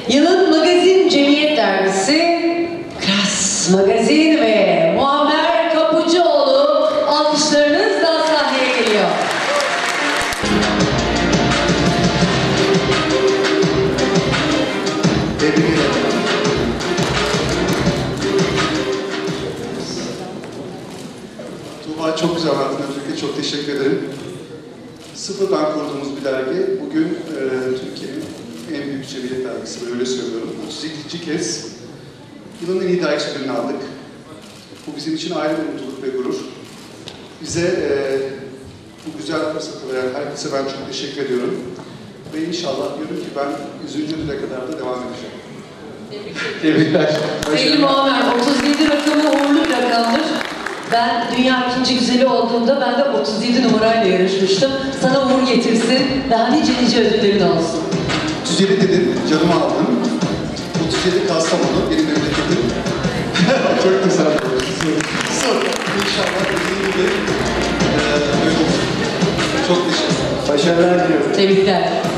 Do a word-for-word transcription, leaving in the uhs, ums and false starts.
Yılın Magazin Cemiyet Dergisi Kras Magazin ve Muammer Kapıcıoğlu alkışlarınızla sahneye geliyor. Tebrik ederim. Tuğba, çok güzel anlattın. Öncelikle çok teşekkür ederim. Sıfırdan kurduğumuz bir dergi. Bugün e, Türkiye'nin en büyük cemiyet dergisi, öyle söylüyorum. otuz ikinci kez yılın en iyi dergisi ödülünü aldık. Bu bizim için ayrı bir mutluluk ve gurur. Bize e, bu güzel fırsatı veren herkese ben çok teşekkür ediyorum. Ve inşallah diyorum ki ben yüzüncü ödüle kadar da devam edeceğim. Tebrikler. Sevgili Muammer, otuz yedi rakamı uğurlu bir rakamdır. Ben dünya ikinci güzeli olduğumda ben de otuz yedi numarayla yarışmıştım. Sana uğur getirsin, daha nice nice ödüllerin olsun. otuz yedi dedin, canımı aldın. otuz yedi Kastamonu, benim memleketim. Çok güzel. Sor. İnşallah dediğim gibi e, öyle olsun. Çok teşekkür ederim. Başarılar diliyorum. Tebrikler.